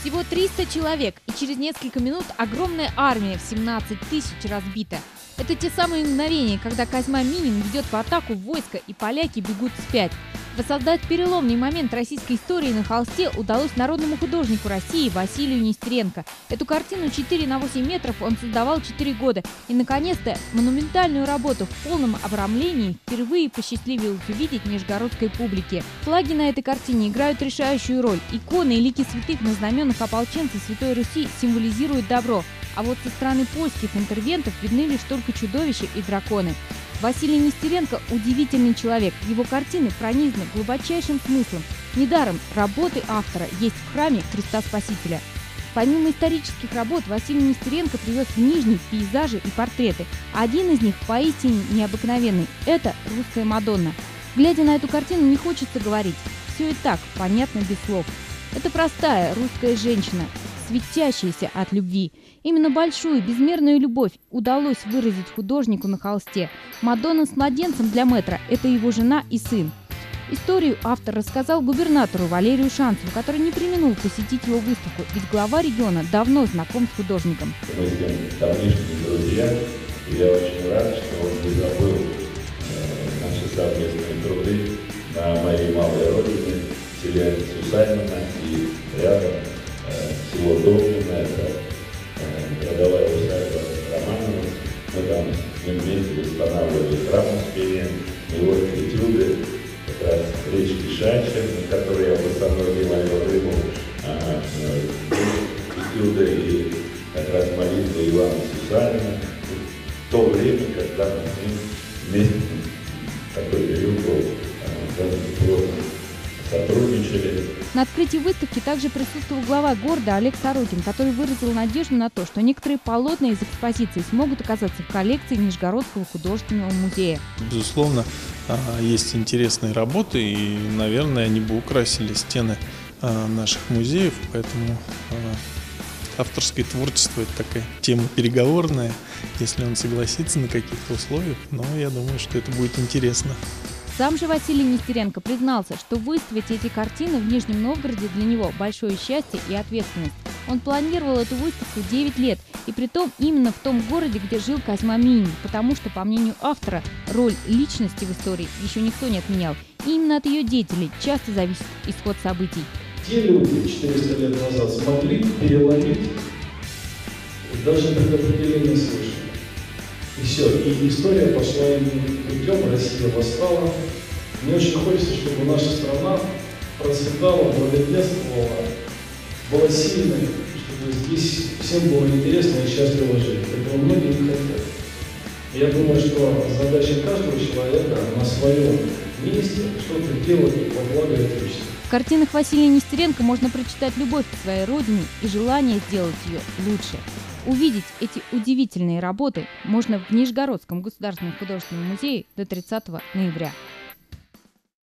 Всего 300 человек, и через несколько минут огромная армия в 17 тысяч разбита. Это те самые мгновения, когда Козьма Минин ведет в атаку войско, и поляки бегут вспять. Воссоздать переломный момент российской истории на холсте удалось народному художнику России Василию Нестеренко. Эту картину 4 на 8 метров он создавал 4 года. И, наконец-то, монументальную работу в полном обрамлении впервые посчастливилось увидеть нижегородской публике. Флаги на этой картине играют решающую роль. Иконы и лики святых на знаменах ополченцев Святой Руси символизируют добро. А вот со стороны польских интервентов видны лишь только чудовища и драконы. Василий Нестеренко – удивительный человек. Его картины пронизаны глубочайшим смыслом. Недаром работы автора есть в храме Христа Спасителя. Помимо исторических работ, Василий Нестеренко привез в Нижний пейзажи и портреты. Один из них поистине необыкновенный – это «Русская Мадонна». Глядя на эту картину, не хочется говорить. Все и так понятно без слов. Это простая русская женщина, светящаяся от любви. Именно большую, безмерную любовь удалось выразить художнику на холсте. Мадонна с младенцем для мэтра – это его жена и сын. Историю автор рассказал губернатору Валерию Шанцеву, который не преминул посетить его выставку, ведь глава региона давно знаком с художником. Мы с ним давнишние друзья, и я очень рад, что он не забыл наши совместные труды на моей малой родине, в селе Сусанина, и рядом село Домнино, это родовая усадьба Романовых. Мы там с ним вместе восстанавливали храм Успения, его этюды, как раз речки Шача, на которой я в основном ловил рыбу, этюды и как раз молитвы Ивана Сусанина. В то время, когда мы с ним вместе такой период был, плотно сотрудничали. На открытии выставки также присутствовал глава города Олег Сорокин, который выразил надежду на то, что некоторые полотна из экспозиции смогут оказаться в коллекции Нижегородского художественного музея. Безусловно, есть интересные работы, и, наверное, они бы украсили стены наших музеев, поэтому авторское творчество – это такая тема переговорная, если он согласится на каких-то условиях, но я думаю, что это будет интересно. Сам же Василий Нестеренко признался, что выставить эти картины в Нижнем Новгороде для него большое счастье и ответственность. Он планировал эту выставку 9 лет, и притом именно в том городе, где жил Козьма Минин, потому что, по мнению автора, роль личности в истории еще никто не отменял. И именно от ее деятелей часто зависит исход событий. Те люди 400 лет назад смогли переломить даже предопределение свыше. И все, и история пошла иным путем, Россия восстала. Мне очень хочется, чтобы наша страна процветала, благоденствовала, была сильной, чтобы здесь всем было интересно и счастливо жить. Этого многие не хотят. Я думаю, что задача каждого человека на своем месте что-то делать во благо этой всей. В картинах Василия Нестеренко можно прочитать любовь к своей родине и желание сделать ее лучше. Увидеть эти удивительные работы можно в Нижегородском государственном художественном музее до 30 ноября.